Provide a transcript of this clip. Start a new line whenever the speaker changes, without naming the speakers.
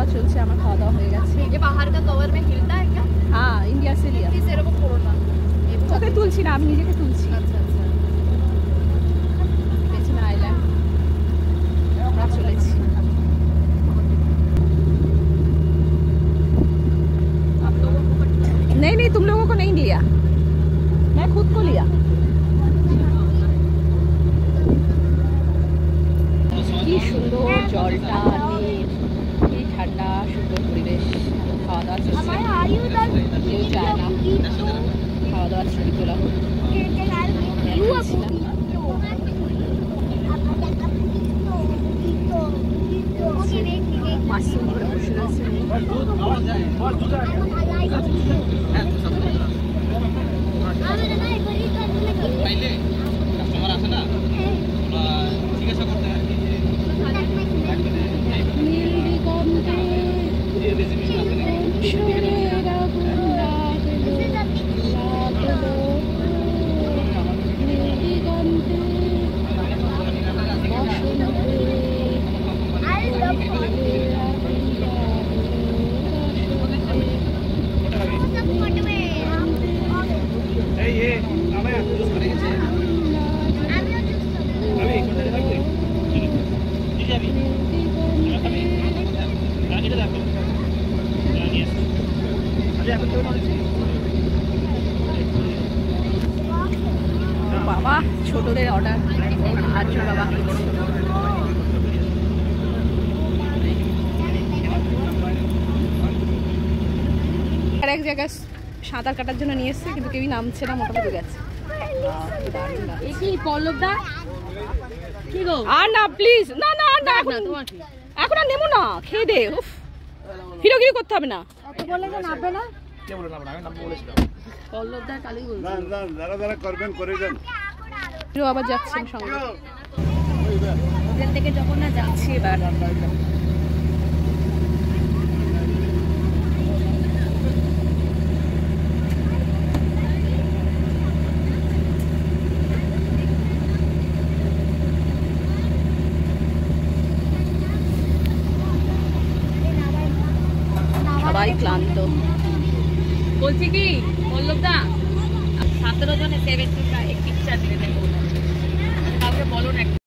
চলছে, আমার খাওয়া দাওয়া হয়ে গেছে।
ये बाहर का कवर में हिलता है क्या?
हाँ, इंडिया से लिया।
किसी को फोड़ना
তোকে তুলছি না, আমি নিজেকে তুলছি।
अच्छा अच्छा
পেছনে আইল্যান্ড আমরা চলেছি।
आप लोगों को
नहीं नहीं, तुम लोगों को नहीं लिया, मैं खुद को लिया। কি সুন্দর জলটা, নীল, কি ঠান্ডা সুন্দর পরিবেশ। খাওয়া দাওয়া চলছে, কেউ যায় না, খাওয়া দাওয়া ছবি তোলা হচ্ছে। মাশরুম করে বসে রয়েছে। বাবা ছোটদের অর্ডার আর জোড়া বাকি। আর এক জায়গায় সাঁতার কাটার জন্য নিয়ে এসছে, কিন্তু কেউই নামছে না, মোটামুটি গেছে।
পল্লবদা কি গো?
আর না প্লিজ, না না না, এখন আর নেবো না, খেয়ে দে। উফ, হিরোগিরি করতে হবে না।
বলে যে নামবে না,
কে বলে নামবে? আমি নামবো বলেছিলাম।
পল্লবদা কালই বলছে।
না না, যারা যারা করবেন করে দেন।
হিরো আবার যাচ্ছেন সঙ্গে।
হোটেল থেকে যখন না যাচ্ছি এবার
সবাই ক্লান্ত।
বলছি কি পল্লবদা, 17 জনে 70 টা এক পিকচার দিলে দেখো, কাউকে বলো না।